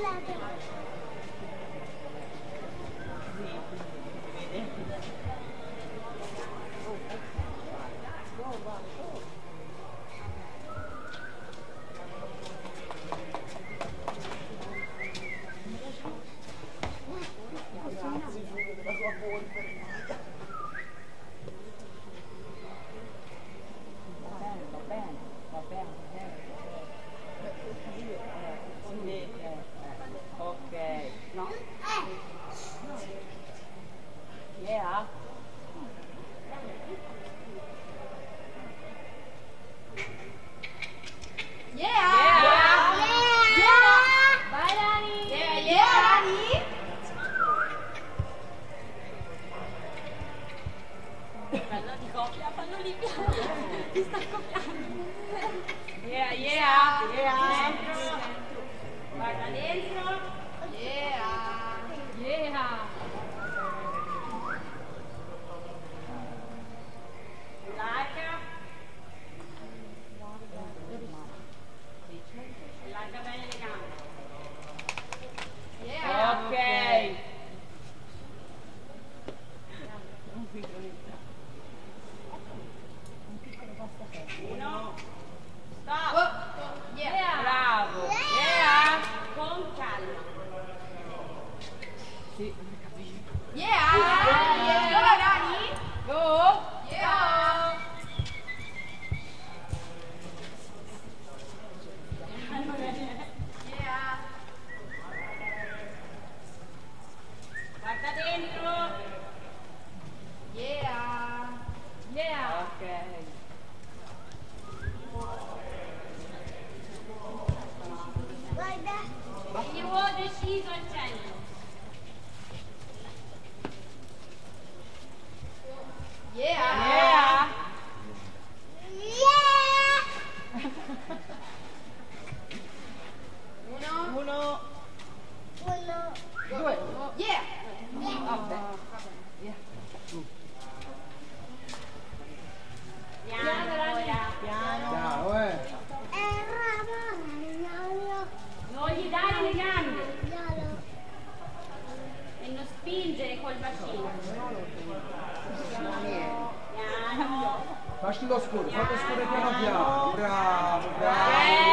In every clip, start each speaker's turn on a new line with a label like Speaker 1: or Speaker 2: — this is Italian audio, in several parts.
Speaker 1: Facci lo scuro, fate lo scuro piano piano, bravo, bravo.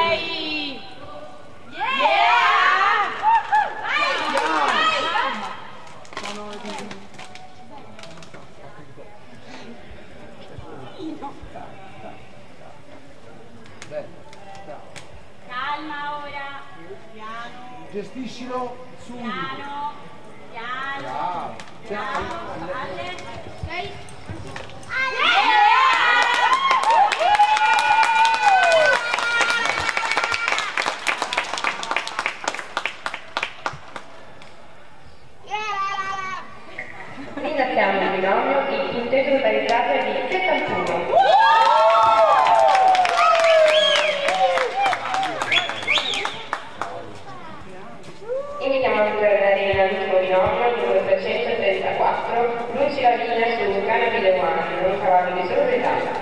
Speaker 2: Ehi! Calma ora, piano.
Speaker 1: Gestiscilo subito.
Speaker 2: Piano, piano.
Speaker 1: Bravo.
Speaker 2: Piano. Alle, sei.
Speaker 3: Ringraziamo il binomio il punteggio totalizzato è di 71. Iniziamo a misurare l'arena all'ultimo binomio, numero 334, Luci Lavina su Canapile Umano, un cavallo di sorpresa.